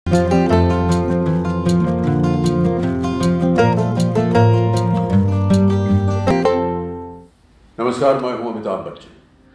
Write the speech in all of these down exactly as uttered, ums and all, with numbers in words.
नमस्कार, मैं हूं अमिताभ बच्चन।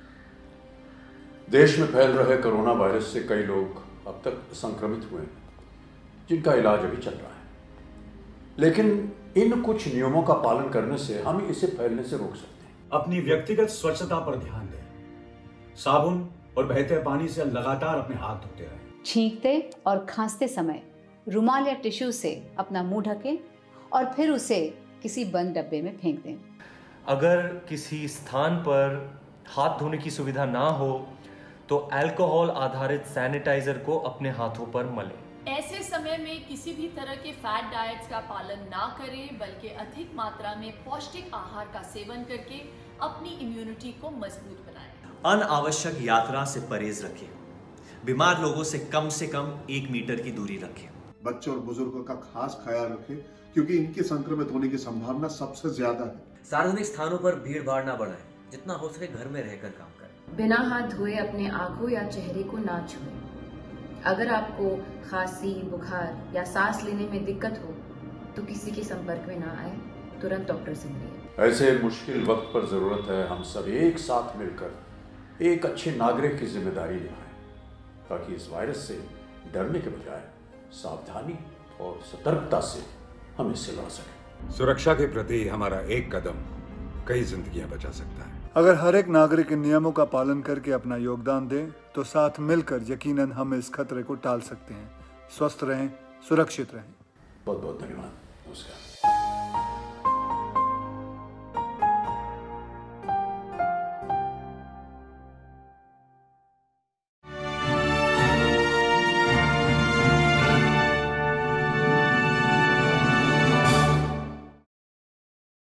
देश में फैल रहे कोरोना वायरस से कई लोग अब तक संक्रमित हुए हैं, जिनका इलाज अभी चल रहा है। लेकिन इन कुछ नियमों का पालन करने से हम इसे फैलने से रोक सकते हैं। अपनी व्यक्तिगत स्वच्छता पर ध्यान दें। साबुन और बहते पानी से लगातार अपने हाथ धोते रहें। छींकते और खांसते समय रुमाल या टिश्यू से अपना मुंह ढकें और फिर उसे किसी बंद डब्बे में फेंक दें। अगर किसी स्थान पर हाथ धोने की सुविधा ना हो तो अल्कोहल आधारित सैनिटाइजर को अपने हाथों पर मलें। ऐसे समय में किसी भी तरह के फैट डाइट्स का पालन ना करें, बल्कि अधिक मात्रा में पौष्टिक आहार का सेवन करके अपनी इम्यूनिटी को मजबूत बनाएं। अनावश्यक यात्रा से परहेज रखें। बीमार लोगों से कम से कम एक मीटर की दूरी रखें। बच्चों और बुजुर्गों का खास ख्याल रखें, क्योंकि इनके संक्रमित होने की संभावना सबसे ज्यादा है। सार्वजनिक स्थानों पर भीड़ भाड़ ना बढ़ाएं। जितना हो सके घर में रहकर काम करें। बिना हाथ धोए अपने आंखों या चेहरे को ना छुएं। अगर आपको खांसी, बुखार या सांस लेने में दिक्कत हो तो किसी के संपर्क में ना आए, तुरंत डॉक्टर से मिलिए। ऐसे मुश्किल वक्त पर जरूरत है हम सब एक साथ मिलकर एक अच्छे नागरिक की जिम्मेदारी निभाएं, ताकि इस वायरस से डरने के बजाय सावधानी और सतर्कता से हम इससे लड़ सकें। सुरक्षा के प्रति हमारा एक कदम कई जिंदगियां बचा सकता है। अगर हर एक नागरिक इन नियमों का पालन करके अपना योगदान दे तो साथ मिलकर यकीनन हम इस खतरे को टाल सकते हैं। स्वस्थ रहें, सुरक्षित रहें। बहुत बहुत धन्यवाद। नमस्कार।